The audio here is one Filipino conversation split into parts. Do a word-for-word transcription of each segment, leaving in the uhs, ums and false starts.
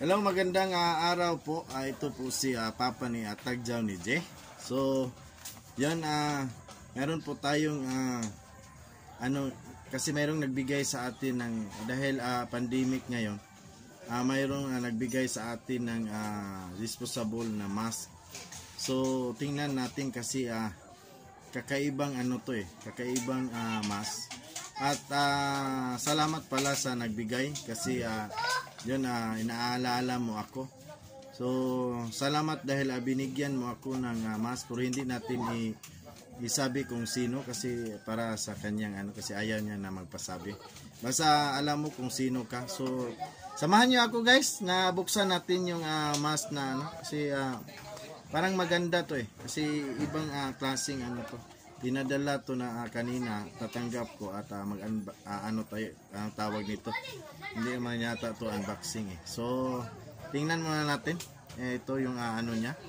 Hello, magandang uh, araw po. Uh, ito po si uh, Papa ni uh, Tagjaw ni Jay. So, yan, uh, meron po tayong uh, ano, kasi mayroong nagbigay sa atin ng, dahil uh, pandemic ngayon, uh, mayroong uh, nagbigay sa atin ng uh, disposable na mask. So, tingnan natin kasi uh, kakaibang ano to eh, kakaibang uh, mask. At uh, salamat pala sa nagbigay kasi uh, yun, uh, inaalala mo ako. So, salamat dahil uh, binigyan mo ako ng uh, mask, pero hindi natin i isabi kung sino kasi para sa kanyang ano, kasi ayaw niya na magpasabi. Basta alam mo kung sino ka. So, samahan niyo ako guys na buksan natin yung uh, mask na ano, kasi uh, parang maganda to eh. Kasi ibang uh, klaseng ano to. Dinadala to na uh, kanina, tatanggap ko at uh, mag uh, ano tayo ang uh, tawag nito. Hindi naman yata to unboxing eh. So, tingnan muna natin. Eh, ito yung uh, ano niya.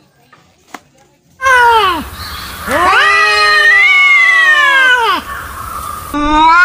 Ah! Ah!